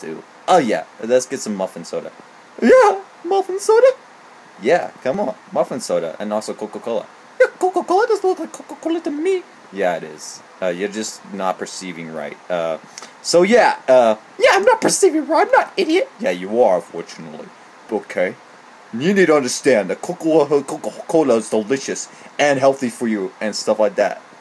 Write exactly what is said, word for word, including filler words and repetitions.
too. Oh yeah, let's get some muffin soda. Yeah, muffin soda? Yeah, come on, muffin soda, and also Coca-Cola. Yeah, Coca-Cola doesn't look like Coca-Cola to me. Yeah, it is. Uh, you're just not perceiving right. Uh, so yeah, uh, yeah, I'm not perceiving right. I'm not idiot. Yeah, you are, unfortunately. Okay. You need to understand that Coca-Cola is delicious and healthy for you and stuff like that.